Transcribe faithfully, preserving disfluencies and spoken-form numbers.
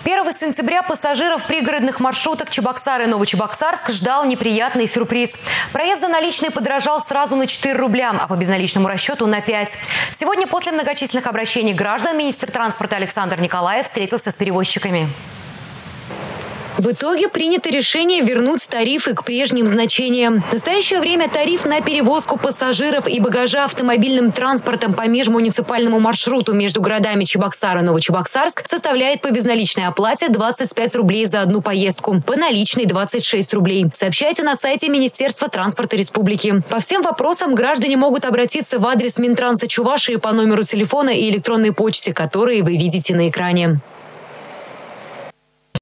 первого сентября пассажиров пригородных маршруток Чебоксары и Новочебоксарск ждал неприятный сюрприз. Проезд за наличные подорожал сразу на четыре рубля, а по безналичному расчету на пять. Сегодня после многочисленных обращений граждан министр транспорта Александр Николаев встретился с перевозчиками. В итоге принято решение вернуть тарифы к прежним значениям. В настоящее время тариф на перевозку пассажиров и багажа автомобильным транспортом по межмуниципальному маршруту между городами Чебоксары и Новочебоксарск составляет по безналичной оплате двадцать пять рублей за одну поездку, по наличной двадцать шесть рублей. Сообщайте на сайте Министерства транспорта Республики. По всем вопросам граждане могут обратиться в адрес Минтранса Чувашии по номеру телефона и электронной почте, которые вы видите на экране.